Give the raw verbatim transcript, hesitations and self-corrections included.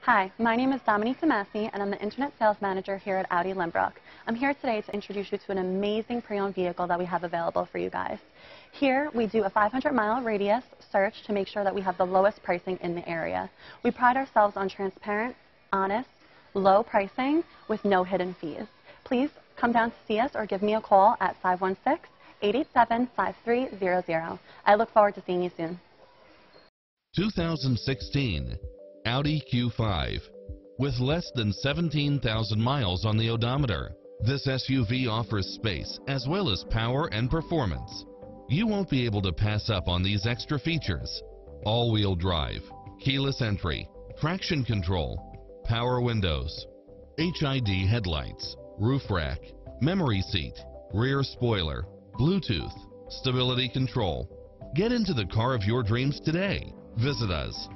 Hi, my name is Dominique Damasi, and I'm the Internet Sales Manager here at Audi Lynbrook. I'm here today to introduce you to an amazing pre-owned vehicle that we have available for you guys. Here, we do a five hundred mile radius search to make sure that we have the lowest pricing in the area. We pride ourselves on transparent, honest, low pricing with no hidden fees. Please come down to see us or give me a call at five one six, eight eight seven, five three zero zero. I look forward to seeing you soon. two thousand sixteen Audi Q five. With less than seventeen thousand miles on the odometer, this S U V offers space as well as power and performance. You won't be able to pass up on these extra features: all-wheel drive, keyless entry, traction control, power windows, H I D headlights, roof rack, memory seat, rear spoiler, Bluetooth, stability control. Get into the car of your dreams today. Visit us.